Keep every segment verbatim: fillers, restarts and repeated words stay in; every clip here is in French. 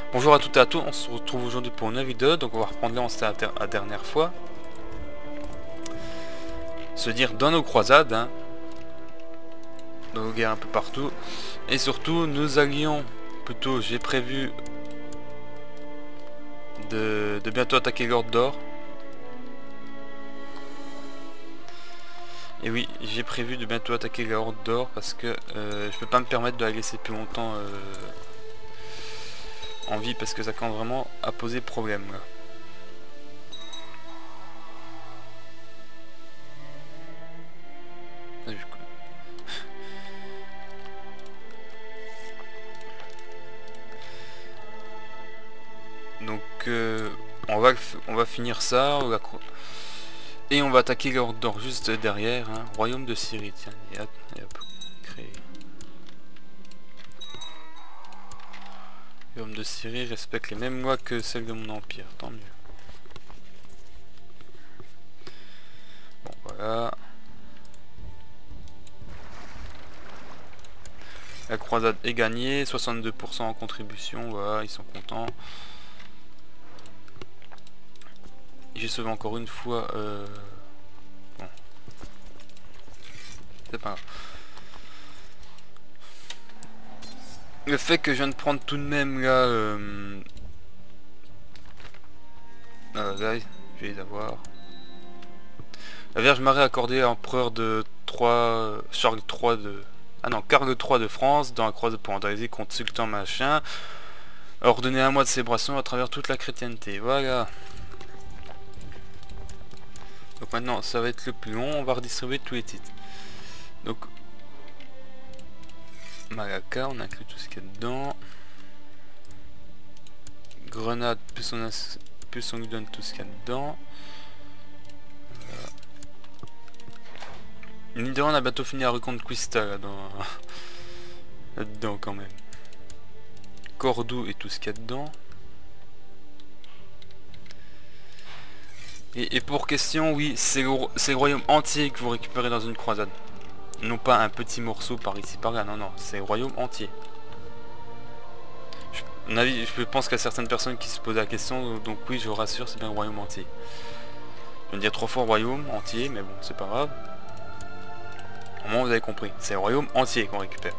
Bonjour à toutes et à tous, on se retrouve aujourd'hui pour une nouvelle vidéo, donc on va reprendre là où on s'était à la dernière fois. Se dire dans nos croisades, hein, dans nos guerres un peu partout. Et surtout, nous allions, plutôt j'ai prévu de, de bientôt attaquer l'Horde d'Or. Et oui, j'ai prévu de bientôt attaquer la Horde d'Or parce que euh, je peux pas me permettre de la laisser plus longtemps euh, en vie parce que ça commence vraiment à poser problème là. Donc euh, on, va, on va finir ça on va, et on va attaquer l'Horde d'Or juste derrière, hein. Royaume de Syrie, tiens, et hop, et hop, créer. Royaume de Syrie respecte les mêmes lois que celles de mon empire, tant mieux. Bon voilà. La croisade est gagnée, soixante-deux pour cent en contribution, voilà, ils sont contents. J'ai sauvé encore une fois. Euh... Bon. C'est pas grave. Le fait que je viens de prendre tout de même là... Euh... Ah, là, je vais les avoir. La Vierge Marie accordée à l'empereur de trois... Charles trois de... Ah non, Carl trois de France, dans la croisade pour andaliser contre Sultan machin. Ordonner un mois de célébration à travers toute la chrétienté. Voilà. Donc maintenant ça va être le plus long, on va redistribuer tous les titres. Donc Malacca, on inclut tout ce qu'il y a dedans. Grenade, plus on, a, plus on lui donne tout ce qu'il y a dedans. Voilà. Mine de rien, on a bientôt fini la Reconquista là, dans... là dedans quand même. Cordoue et tout ce qu'il y a dedans. Et, et pour question, oui, c'est le, le royaume entier que vous récupérez dans une croisade. Non pas un petit morceau par ici par là, non, non, c'est le royaume entier. Je, avis, je pense qu'il y a certaines personnes qui se posent la question, donc oui, je vous rassure, c'est bien le royaume entier. Je vais dire trois fois royaume entier, mais bon, c'est pas grave. Au moins, vous avez compris, c'est le royaume entier qu'on récupère.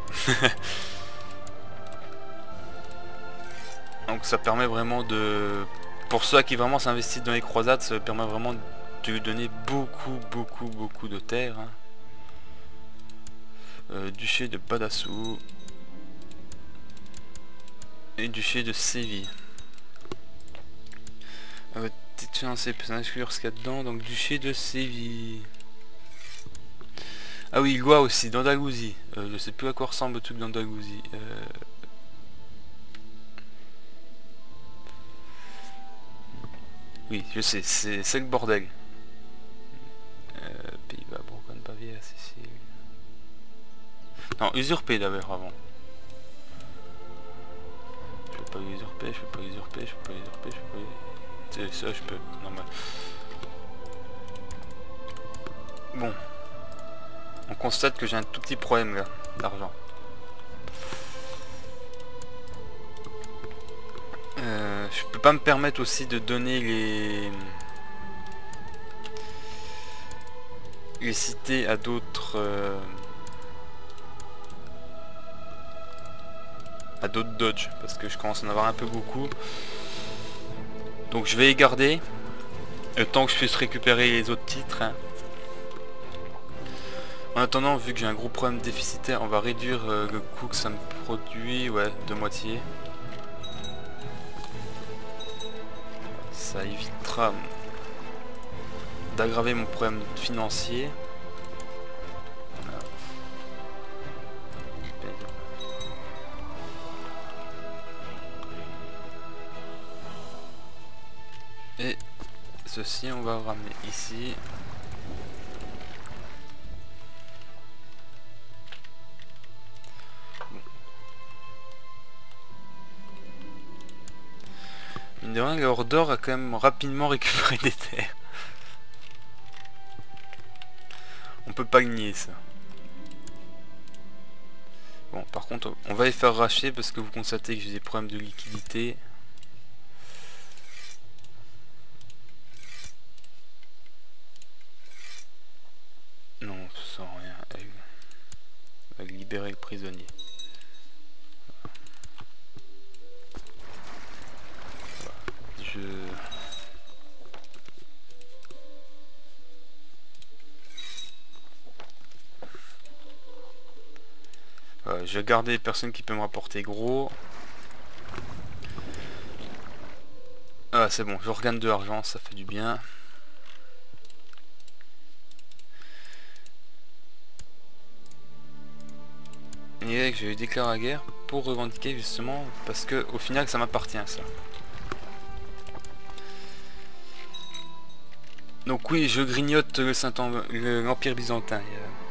Donc ça permet vraiment de... Pour ceux qui vraiment s'investissent dans les croisades, ça permet vraiment de lui donner beaucoup, beaucoup, beaucoup de terres. Hein. Euh, duché de Badassou. Et duché de Séville. Euh, Titre financier, peut inclure ce qu'il y a dedans. Donc duché de Séville. Ah oui, loi aussi, d'Andalousie. Euh, je sais plus à quoi ressemble le truc d'Andalousie. Euh... Oui, je sais, c'est le bordel. Euh, Pays-Bas, Bourgogne, Bavière, Sicile. Non, usurpé d'ailleurs avant. Je peux pas usurper, je peux pas usurper, je peux pas usurper, je peux pas... Ça, je peux, normal. Bon. On constate que j'ai un tout petit problème là, d'argent. Euh, je peux pas me permettre aussi de donner les les cités à d'autres euh... à d'autres dodge parce que je commence à en avoir un peu beaucoup, donc je vais les garder le temps que je puisse récupérer les autres titres, hein. En attendant, vu que j'ai un gros problème déficitaire, on va réduire euh, le coût que ça me produit, ouais, de moitié. Ça évitera d'aggraver mon problème financier. Voilà. Et ceci, on va ramener ici. Mine de rien, l'Horde d'Or a quand même rapidement récupéré des terres. On peut pas le nier ça. Bon, par contre, on va les faire racheter parce que vous constatez que j'ai des problèmes de liquidité. libérer le prisonnier. Je... Voilà, je vais garder les personnes qui peuvent me rapporter gros. Ah c'est bon, je regagne de l'argent, ça fait du bien. Et je vais déclarer la guerre pour revendiquer justement, parce que au final ça m'appartient ça. Donc oui, je grignote le Saint l'Empire byzantin.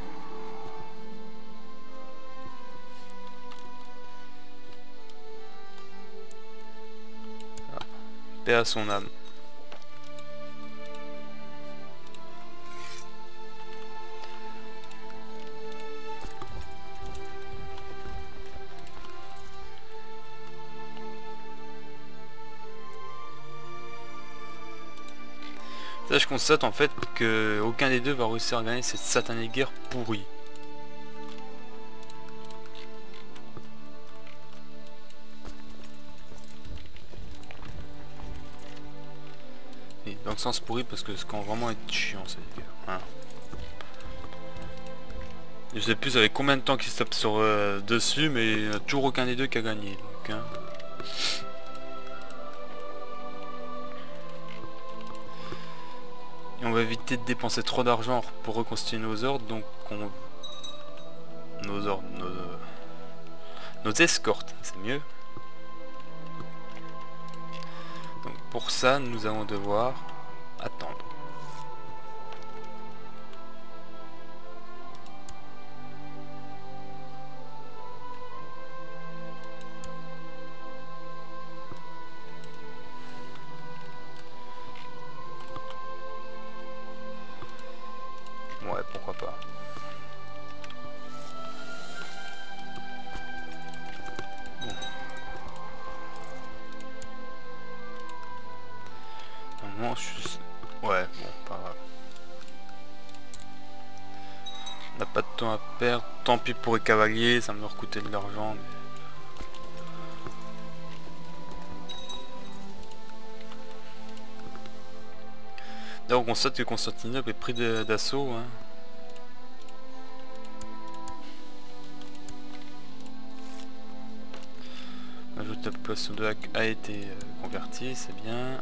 Ah, paix à son âme. Là je constate en fait que aucun des deux va réussir à gagner cette satanée guerre pourrie. Et dans le sens pourri parce que ce qui va vraiment être chiant cette guerre. Hein. Je sais plus avec combien de temps qu'ils se tapent sur euh, dessus, mais il n'y a toujours aucun des deux qui a gagné. Donc, hein. Et on va éviter de dépenser trop d'argent pour reconstituer nos ordres, donc on... nos ordres, nos, nos escortes, c'est mieux. Donc pour ça, nous allons devoir attendre. Ouais, pourquoi pas. Bon. Normalement, je suis... Ouais, bon, pas grave. On n'a pas de temps à perdre. Tant pis pour les cavaliers, ça me leur coûtait de l'argent. Mais... D'ailleurs, on constate que Constantinople est pris d'assaut. Hein. Ajoute la population de Hack a été euh, convertie, c'est bien.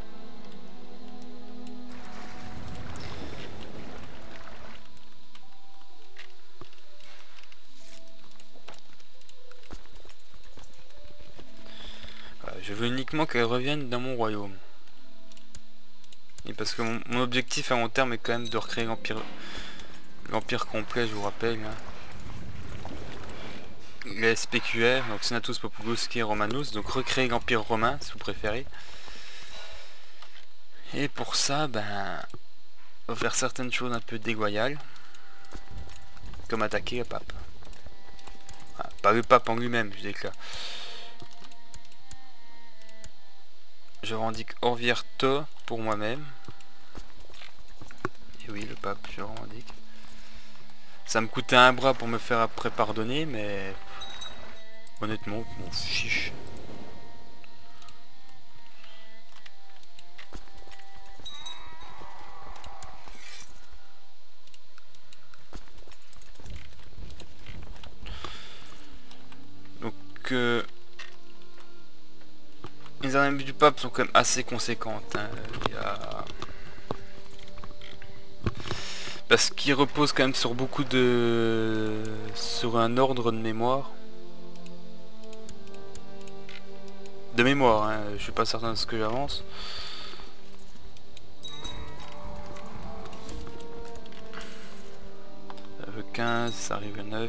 Voilà, je veux uniquement qu'elle revienne dans mon royaume. Et parce que mon, mon objectif à long terme est quand même de recréer l'empire l'empire complet, je vous rappelle. Hein. Le S P Q R, donc Senatus Populusque Romanus, donc recréer l'empire romain si vous préférez. Et pour ça, ben, on va faire certaines choses un peu déloyales, comme attaquer le pape. Enfin, pas le pape en lui-même, je déclare. Je revendique Orvieto pour moi-même. Et oui, le pape, je revendique. Ça me coûtait un bras pour me faire après pardonner, mais honnêtement, mon fiche. Donc, euh, les armées du pape sont quand même assez conséquentes. Hein. Il y a... Parce qu'il repose quand même sur beaucoup de... sur un ordre de mémoire. De mémoire, hein. Je suis pas certain de ce que j'avance. Le quinze, ça arrive le neuf.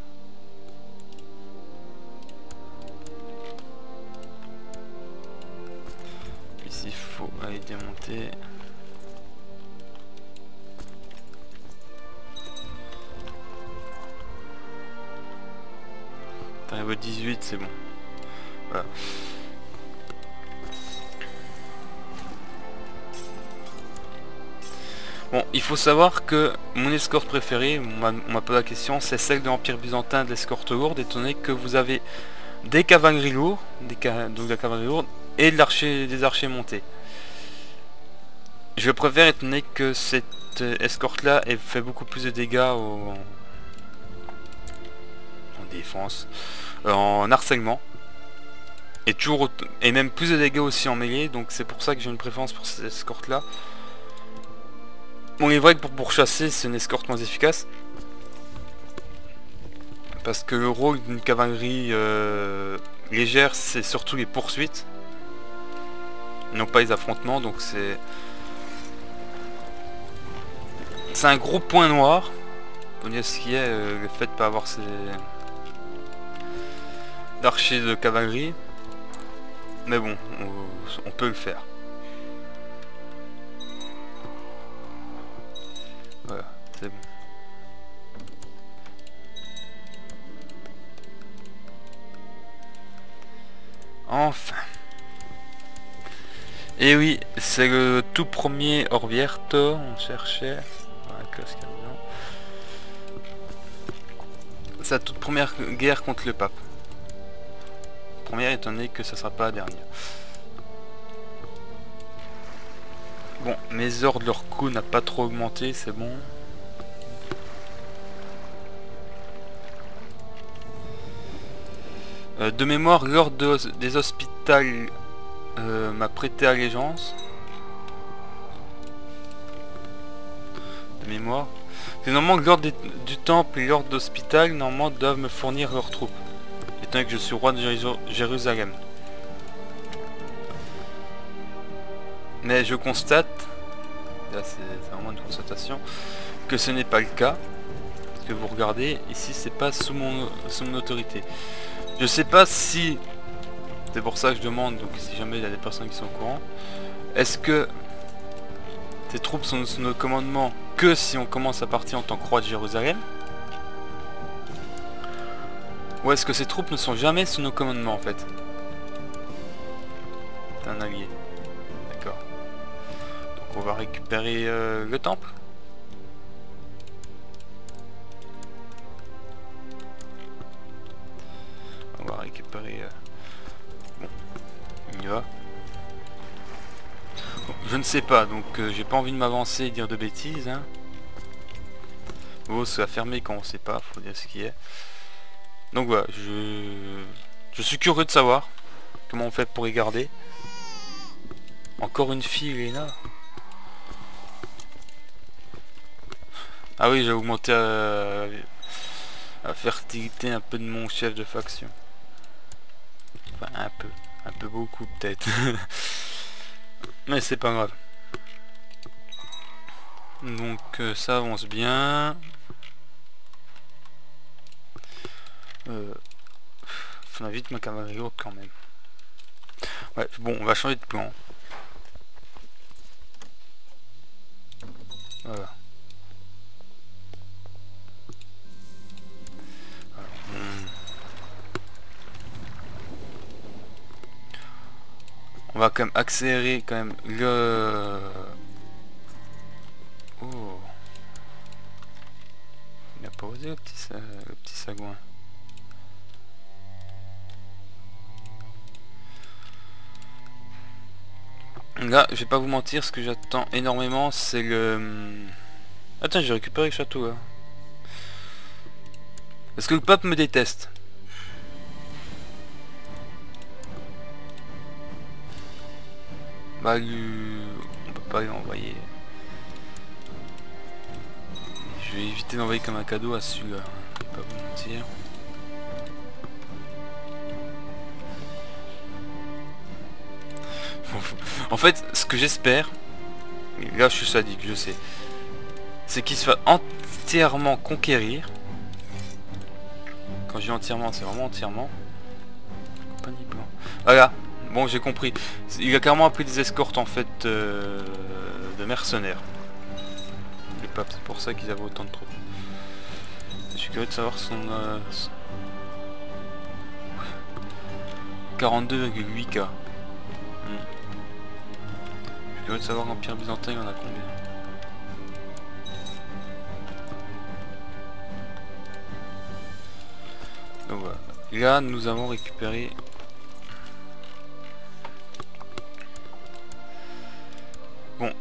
Ici, il faut aller démonter. T'arrives au dix-huit, c'est bon. Voilà. Bon, il faut savoir que mon escorte préférée, on m'a posé la question, c'est celle de l'Empire byzantin de l'escorte lourde, étant donné que vous avez des cavaleries lourds, des ca... donc de la cavalerie lourde, et de l'archer, des archers montés. Je préfère étant donné que cette escorte là elle fait beaucoup plus de dégâts au... en défense, euh, en harcèlement. Et toujours et même plus de dégâts aussi en mêlée, donc c'est pour ça que j'ai une préférence pour cette escorte là. Bon, il est vrai que pour pourchasser c'est une escorte moins efficace, parce que le rôle d'une cavalerie euh, légère c'est surtout les poursuites, non pas les affrontements, donc c'est c'est un gros point noir. On dire ce qui est euh, le fait de pas avoir ces d'archers de cavalerie. Mais bon, on, on peut le faire. Voilà, c'est bon. Enfin. Et oui, c'est le tout premier Orvieto, on cherchait. Sa toute première guerre contre le pape. Première étant donné que ça sera pas la dernière. Bon, mes ordres, leur coût n'a pas trop augmenté, c'est bon. Euh, de mémoire, l'ordre de, des hospitales euh, m'a prêté allégeance. De mémoire. C'est normalement que l'ordre du temple et l'ordre d'hospital normalement doivent me fournir leurs troupes. Étant donné que je suis roi de Jérusalem. Mais je constate, là c'est vraiment une constatation, que ce n'est pas le cas. Parce que vous regardez, ici c'est pas sous mon, sous mon autorité. Je sais pas si, c'est pour ça que je demande, donc si jamais il y a des personnes qui sont au courant, est-ce que ces troupes sont sous nos commandements que si on commence à partir en tant que roi de Jérusalem? Ou est-ce que ces troupes ne sont jamais sous nos commandements en fait? C'est un allié. D'accord. Donc on va récupérer euh, le temple. On va récupérer... Euh... Bon, on y va. Bon, je ne sais pas, donc euh, j'ai pas envie de m'avancer et dire de bêtises. Hein. Bon, c'est à fermer quand on sait pas, faut dire ce qui est. Donc voilà, je... je suis curieux de savoir comment on fait pour y garder. Encore une fille, Léna. Ah oui, j'ai augmenté la... la fertilité un peu de mon chef de faction. Enfin, un peu. Un peu beaucoup peut-être. Mais c'est pas grave. Donc euh, ça avance bien. Euh, faut vite ma cavalerie haute quand même. Ouais, bon, on va changer de plan. Voilà. Alors, on... on va quand même accélérer quand même le... Oh. Il n'a pas osé le petit, le petit sagouin. Là, je vais pas vous mentir, ce que j'attends énormément, c'est le... Attends, j'ai récupéré le château là. Est-ce que le pape me déteste? Bah, lui... on peut pas lui envoyer. Je vais éviter d'envoyer comme un cadeau à celui-là, je vais pas vous mentir. En fait, ce que j'espère, là je suis sadique, je sais, c'est qu'il se fasse entièrement conquérir. Quand je dis entièrement, c'est vraiment entièrement. Compagnie blanc. Voilà, bon j'ai compris. Il a carrément appris des escortes en fait euh, de mercenaires. Le pape, c'est pour ça qu'ils avaient autant de troupes. Je suis curieux de savoir son... Euh, son... quarante-deux virgule huit K. Hmm. Je suis curieux de savoir l'Empire byzantin il en a combien. là nous avons récupéré bon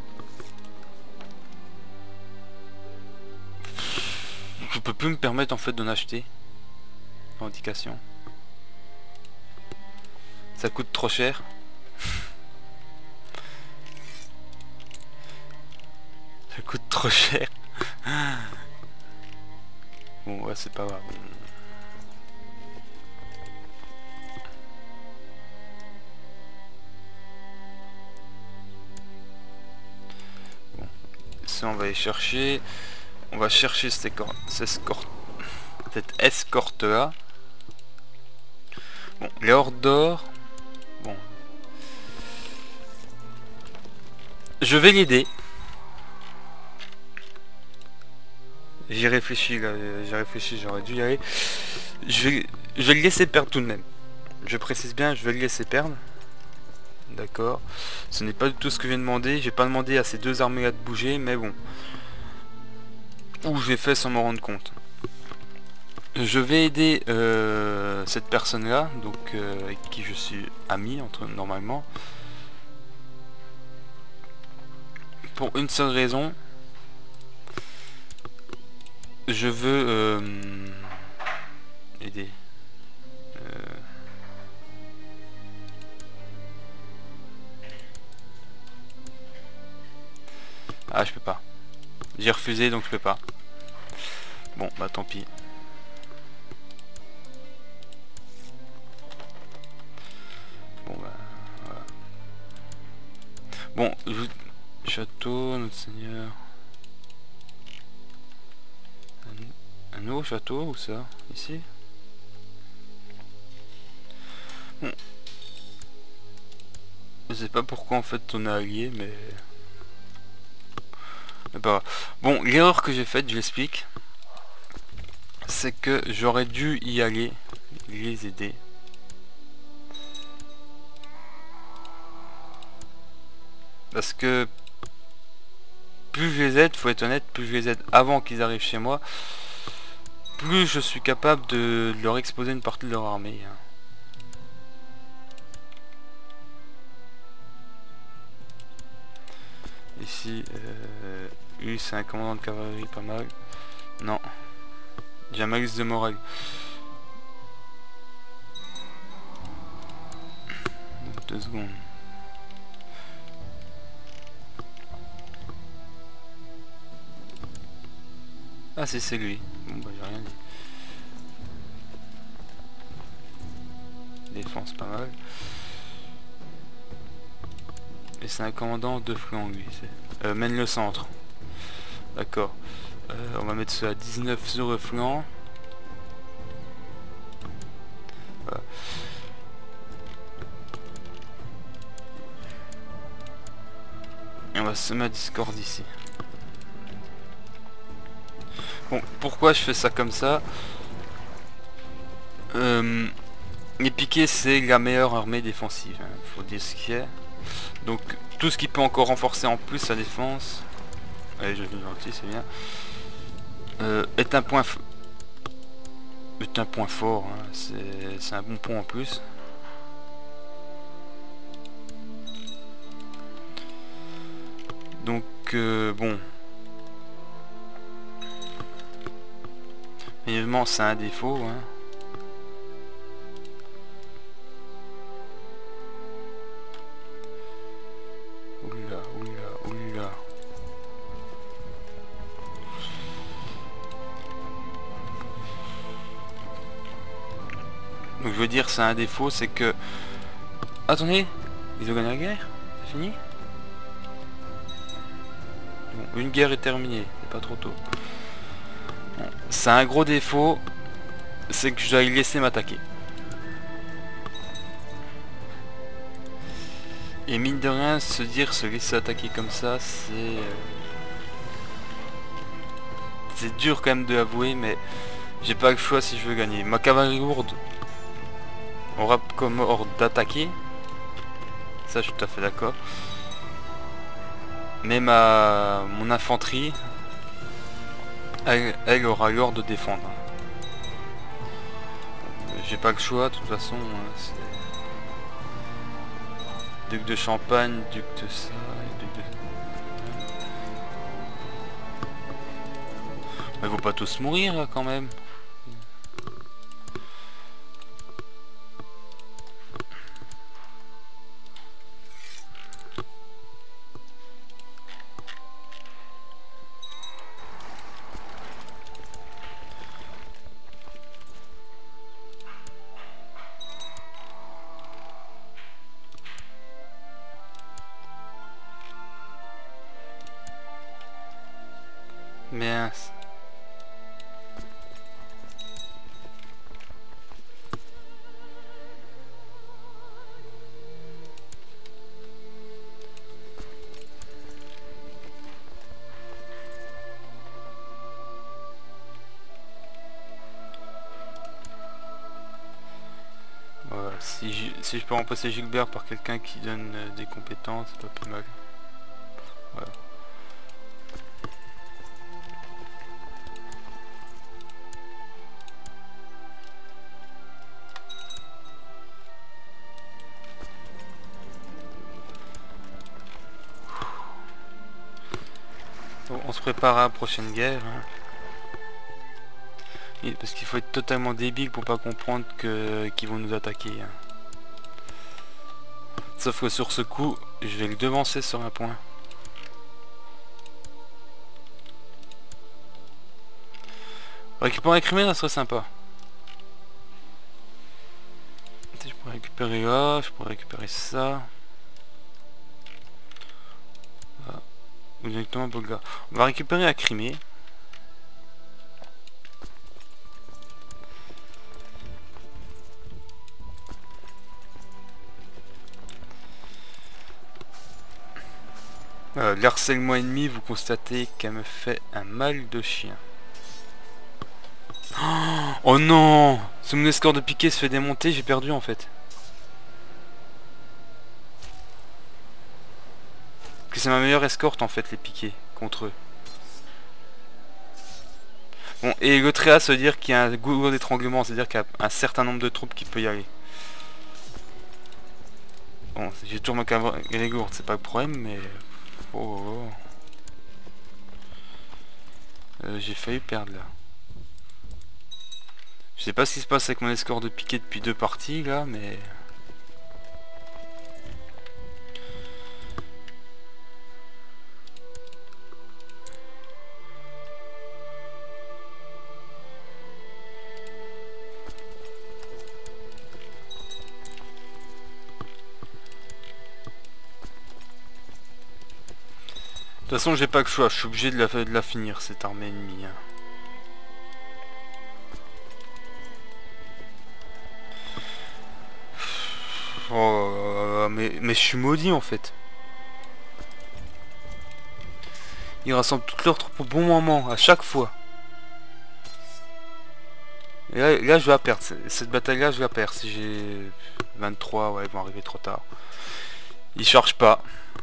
je peux plus me permettre en fait d'en acheter. Indication, ça coûte trop cher. Ça coûte trop cher. Bon ouais, c'est pas grave. Bon, ça on va y chercher. On va chercher cette escorte, cette escorte là. Bon, les hordes d'or. Bon, je vais l'aider. J'y réfléchis là, j'ai réfléchi, j'aurais dû y aller. Je vais, je vais le laisser perdre tout de même. Je précise bien, je vais le laisser perdre. D'accord. Ce n'est pas du tout ce que j'ai demandé. J'ai pas demandé à ces deux armées là de bouger, mais bon. Ou je l'ai fait sans m'en rendre compte. Je vais aider euh, cette personne là, donc euh, avec qui je suis ami entre normalement. Pour une seule raison. Je veux euh, aider. Euh, ah, je peux pas. J'ai refusé donc je peux pas. Bon bah tant pis. Bon bah voilà. Bon, je... château, notre seigneur. Un, un nouveau château ou ça? Ici? Bon. Je sais pas pourquoi en fait on est allié, mais... mais pas grave. Bon, l'erreur que j'ai faite, je l'explique. C'est que j'aurais dû y aller, les aider. Parce que plus je les aide, faut être honnête, plus je les aide avant qu'ils arrivent chez moi, plus je suis capable de leur exposer une partie de leur armée. Ici, euh, lui c'est un commandant de cavalerie pas mal. Non, j'ai un malus de morale. Deux secondes. Ah si c'est lui. Bon bah j'ai rien dit. Défense pas mal. Et c'est un commandant de flanc lui. Euh, mène le centre. D'accord. Euh, on va mettre ça à dix-neuf sur le flanc. Voilà. Et on va semer à discorde ici. Bon, pourquoi je fais ça comme ça? euh, Les piquets c'est la meilleure armée défensive, hein, faut dire ce qui est. Donc tout ce qui peut encore renforcer en plus sa défense, allez je vais gentil c'est bien, euh, est un point est un point fort, hein. C'est un bon point en plus. Donc euh, bon, évidemment c'est un défaut, hein. Oula, oula, oula. Donc je veux dire c'est un défaut, c'est que... Attendez, ils ont gagné la guerre? C'est fini? Bon, une guerre est terminée, c'est pas trop tôt. Bon, c'est un gros défaut, c'est que je dois y laisser m'attaquer. Et mine de rien, se dire se laisser attaquer comme ça, c'est... Euh... c'est dur quand même de l'avouer, mais j'ai pas le choix si je veux gagner. Ma cavalerie lourde aura comme ordre d'attaquer, ça je suis tout à fait d'accord. Mais ma mon infanterie, elle, elle aura l'ordre de défendre. j'ai pas le choix de toute façon. Hein, c'est... Duc de Champagne, duc de ça, et duc de... Mais ils vont pas tous mourir là, quand même. Mince. Voilà, si je, si je peux remplacer Gilbert par quelqu'un qui donne euh, des compétences, c'est pas plus mal. Voilà. Bon, on se prépare à la prochaine guerre. Hein. Et parce qu'il faut être totalement débile pour pas comprendre que qu'ils vont nous attaquer. Hein. Sauf que sur ce coup, je vais le devancer sur un point. Récupérer la Crimée, ça serait sympa. Je pourrais récupérer là, je pourrais récupérer ça. Voilà. Ou directement Bolga. On va récupérer la Crimée. Euh, L'harcèlement ennemi, vous constatez qu'elle me fait un mal de chien. Oh non! Si mon escorte de piqué se fait démonter, j'ai perdu en fait. Que c'est ma meilleure escorte en fait, les piquets, contre eux. Bon, et le tréas, ça veut dire qu'il y a un goulot d'étranglement, c'est-à-dire qu'il y a un certain nombre de troupes qui peut y aller. Bon, j'ai toujours ma cavalerie lourde, c'est pas le problème, mais... Oh, oh, oh. Euh, j'ai failli perdre là. Je sais pas ce qui se passe avec mon escorte de piquet depuis deux parties là, mais... De toute façon j'ai pas le choix, je suis obligé de la, de la finir cette armée ennemie. Hein. Oh, mais, mais je suis maudit en fait. Ils rassemblent toutes leurs troupes au bon moment, à chaque fois. Et là, là je vais la perdre, cette bataille là je vais la perdre. Si j'ai vingt-trois, ouais ils vont arriver trop tard. Ils chargent pas.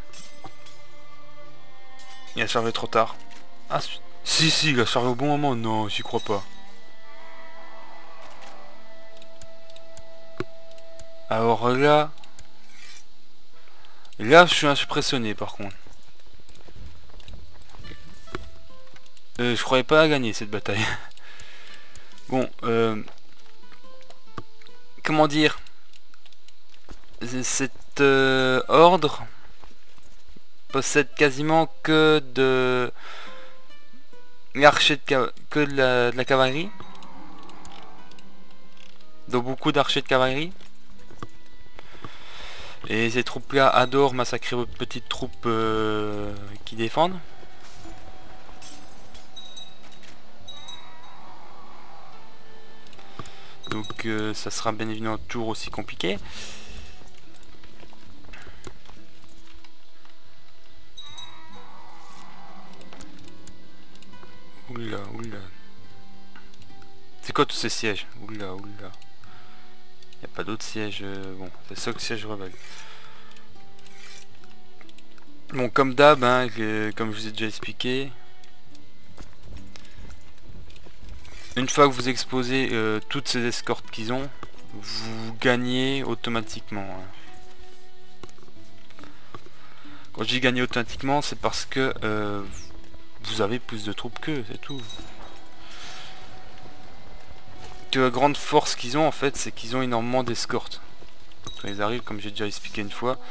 Il a chargé trop tard. Ah si si, il a chargé au bon moment. Non, j'y crois pas. Alors là... Là, je suis impressionné par contre. Euh, je croyais pas à gagner cette bataille. Bon, euh... comment dire? Cet euh, ordre possède quasiment que de l'archer de que de la, de la cavalerie, donc beaucoup d'archers de cavalerie, et ces troupes là adorent massacrer vos petites troupes euh, qui défendent. Donc euh, ça sera bien évidemment toujours aussi compliqué. Oula, oula. C'est quoi tous ces sièges? Oula, oula. Il n'y a pas d'autres sièges. Euh, bon, c'est ça que siège rebelle. Bon, comme d'hab, hein, que, comme je vous ai déjà expliqué, une fois que vous exposez euh, toutes ces escortes qu'ils ont, vous gagnez automatiquement. Hein. Quand je dis gagner automatiquement, c'est parce que euh, vous avez plus de troupes qu'eux, c'est tout. Que la grande force qu'ils ont en fait, c'est qu'ils ont énormément d'escortes. Quand ils arrivent, comme j'ai déjà expliqué une fois.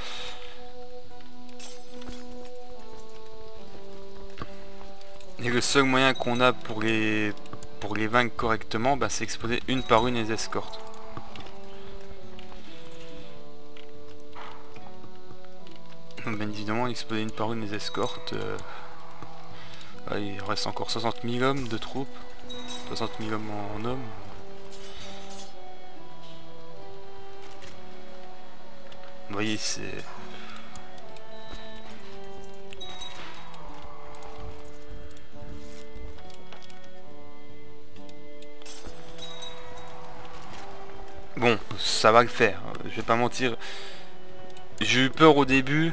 Et le seul moyen qu'on a pour les pour les vaincre correctement, bah, c'est exploser une par une les escortes. Donc bien évidemment, exploser une par une les escortes. Euh, là, il reste encore soixante mille hommes de troupes. soixante mille hommes en, en hommes. Vous voyez, c'est... Bon, ça va le faire, je vais pas mentir. J'ai eu peur au début.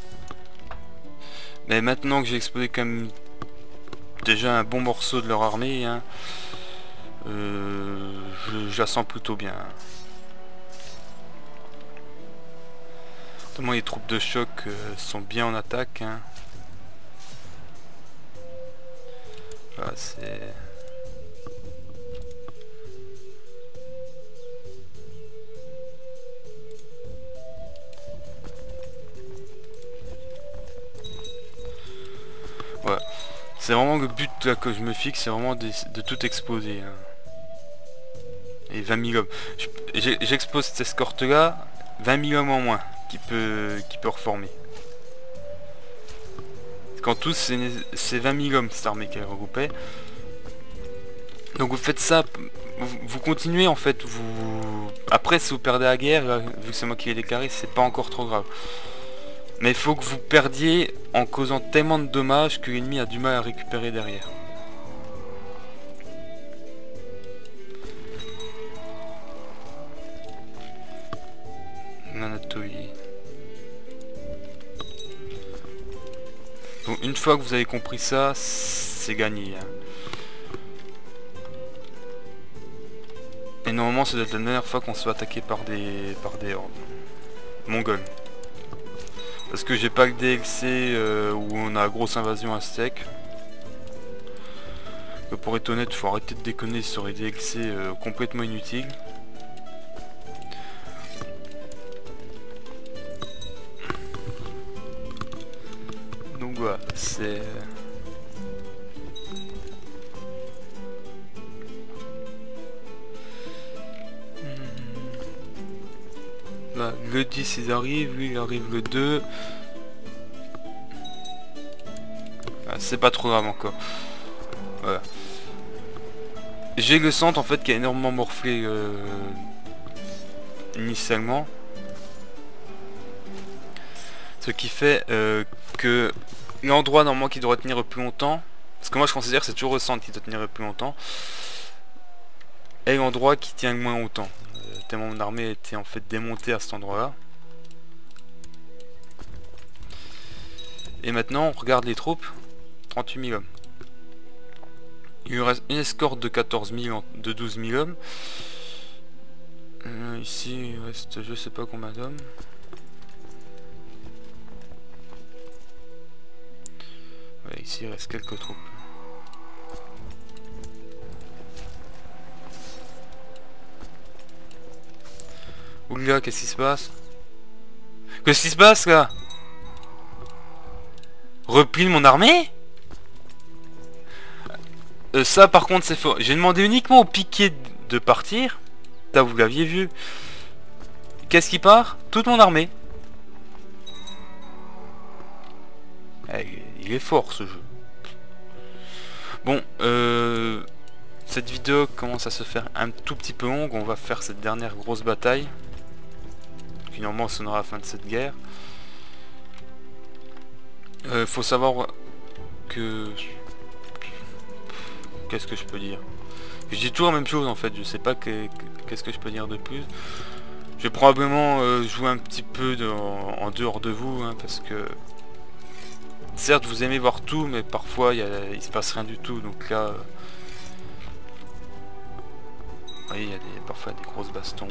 Mais maintenant que j'ai explosé quand même déjà un bon morceau de leur armée, hein, euh, je, je la sens plutôt bien. Notamment les troupes de choc euh, sont bien en attaque. Hein. Voilà, c'est... Ouais. C'est vraiment le but là, que je me fixe, c'est vraiment de, de tout exploser. Hein. Et vingt mille hommes. J'expose cette escorte là, vingt mille hommes en moins qui peut, qui peut reformer. Quand tous c'est vingt mille hommes cette armée qu'elle regroupait. Donc vous faites ça, vous, vous continuez en fait, vous... Après si vous perdez la guerre, là, vu que c'est moi qui l'ai déclaré, c'est pas encore trop grave. Mais il faut que vous perdiez en causant tellement de dommages que l'ennemi a du mal à récupérer derrière. Nanatoï. Donc une fois que vous avez compris ça, c'est gagné. Hein. Et normalement c'est la dernière fois qu'on se fait attaquer par des par des hordes mongols. Parce que j'ai pas le D L C euh, où on a la grosse invasion aztèque. Que pour être honnête, faut arrêter de déconner sur les D L C euh, complètement inutiles. Donc voilà, c'est... Là, le dix ils arrivent, lui il arrive le deux. Ah, c'est pas trop grave encore. Voilà. J'ai le centre en fait qui a énormément morflé euh, initialement. Ce qui fait euh, que l'endroit normalement qui doit tenir plus longtemps, parce que moi je considère que c'est toujours le centre qui doit tenir le plus longtemps, est l'endroit qui tient le moins longtemps. Tellement mon armée a été en fait démontée à cet endroit là. Et maintenant on regarde les troupes. trente-huit mille hommes. Il lui reste une escorte de quatorze mille, de douze mille hommes. Euh, ici il reste je sais pas combien d'hommes. Ouais, ici il reste quelques troupes. Oula, qu'est-ce qui se passe? Qu'est-ce qui se passe là? Replie de mon armée? euh, Ça par contre c'est faux. J'ai demandé uniquement au piquet de partir. Là vous l'aviez vu. Qu'est-ce qui part? Toute mon armée. Il est fort ce jeu. Bon, euh, cette vidéo commence à se faire un tout petit peu longue. On va faire cette dernière grosse bataille. Finalement, ce sera la fin de cette guerre. Euh, faut savoir que... Qu'est-ce que je peux dire? Je dis toujours la même chose en fait. Je sais pas qu'est-ce que je peux dire de plus. Je vais probablement euh, jouer un petit peu de, en, en dehors de vous, hein, parce que... Certes, vous aimez voir tout, mais parfois, il, y a, il se passe rien du tout. Donc là... Oui, il y a des, parfois des grosses bastons.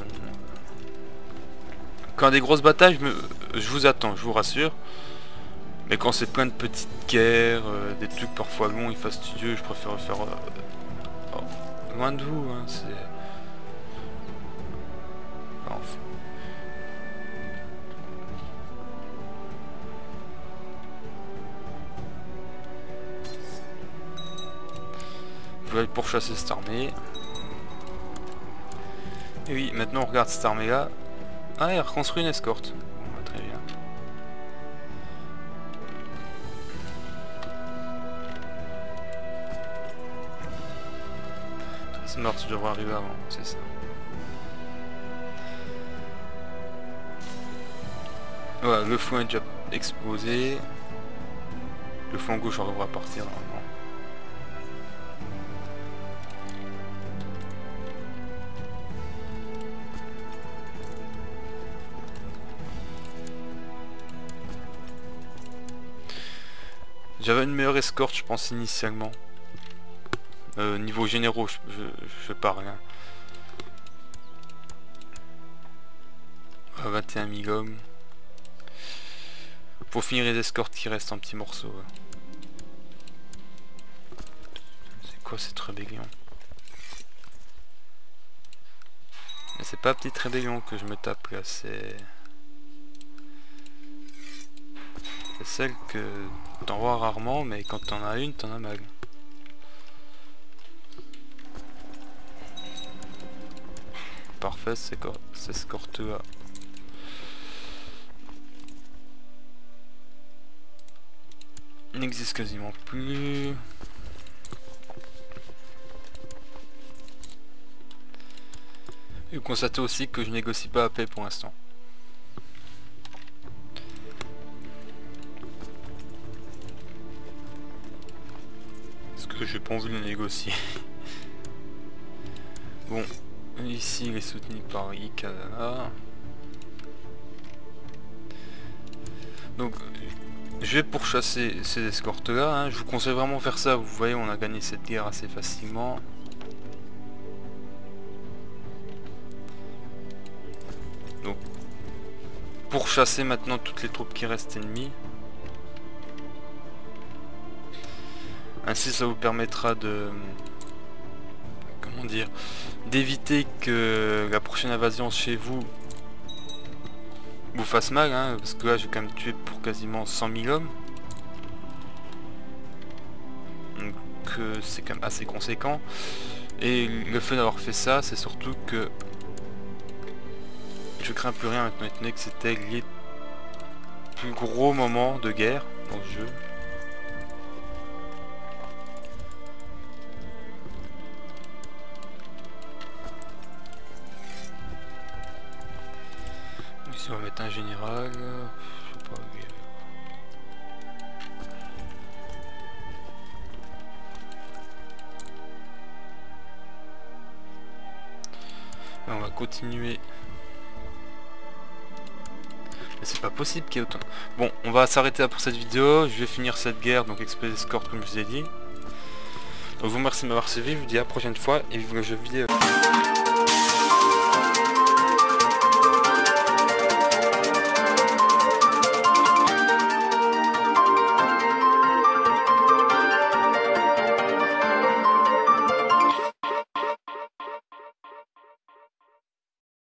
Quand des grosses batailles, je, me, je vous attends, je vous rassure. Mais quand c'est plein de petites guerres, euh, des trucs parfois longs et fastidieux, je préfère faire euh, oh, loin de vous. Hein, c'est... Enfin. Je vais aller pourchasser cette armée. Et oui, maintenant on regarde cette armée là. Ah, elle reconstruit une escorte. Bon, bah, très bien. treize mars, je devrais arriver avant, c'est ça. Voilà, le flanc est déjà exposé. Le flanc gauche arrivera à partir normalement. J'avais une meilleure escorte, je pense, initialement. Euh, niveau généraux, je, je, je parle. Hein. vingt et un mille hommes. Pour finir les escortes qui restent en petits morceaux. Ouais. C'est quoi cette rébellion? Mais c'est pas petite rébellion que je me tape là, c'est... C'est celle que t'en vois rarement, mais quand t'en as une, t'en as mal. Parfait, c'est escorte là. N'existe quasiment plus. Et vous constatez aussi que je négocie pas la paix pour l'instant. Parce que j'ai pas envie de négocier. Bon, ici il est soutenu par Ikadana. Donc je vais pourchasser ces escortes là, hein. Je vous conseille vraiment de faire ça, vous voyez on a gagné cette guerre assez facilement. Donc pourchasser maintenant toutes les troupes qui restent ennemies. Ainsi ça vous permettra de... Comment dire, d'éviter que la prochaine invasion chez vous vous fasse mal, hein, parce que là j'ai quand même tué pour quasiment cent mille hommes. Donc euh, c'est quand même assez conséquent. Et le fait d'avoir fait ça, c'est surtout que je crains plus rien maintenant, étant donné que c'était les plus gros moments de guerre dans le jeu. Ici on va mettre un général, je sais pas où il est. Et on va continuer. Mais c'est pas possible qu'il y ait autant. Bon, on va s'arrêter là pour cette vidéo. Je vais finir cette guerre, donc exploser escorte comme je vous ai dit. Donc je vous remercie de m'avoir suivi, je vous dis à la prochaine fois et vive le jeu vidéo.